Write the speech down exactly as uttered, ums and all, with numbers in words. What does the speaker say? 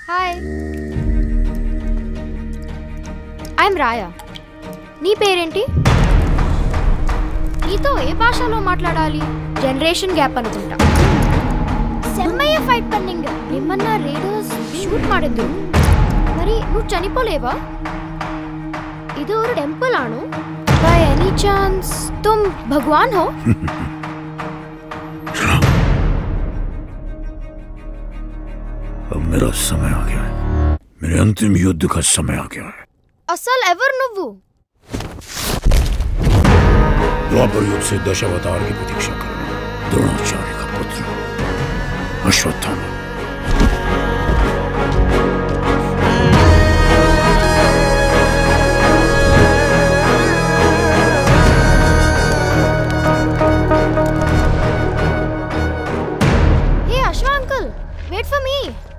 Hi, I'm రాయా. నీ పేరేంటి? నీతో ఏ భాషలో మాట్లాడాలి? జనరేషన్ గ్యాప్ అనుకుంటా. సెమ్మయ్య ఫైట్ పన్నింగ్ ఏమన్నా రేడర్స్ షూಟ್ ಮಾಡಿದ್ರು. మరి నువ్వు చనిపోలేవా? ಇದು ಒಂದು ಟೆಂಪಲ್ ಆಣು. By any chance तुम भगवान हो? अब मेरा समय आ गया है. मेरे अंतिम युद्ध का समय आ गया है. असल एवर नुव्वु द्वापर युग से दशावतार की प्रतीक्षा करना. द्रोणाचार्य का पुत्र Ashwatthama. Hey Ashwa uncle, wait for me.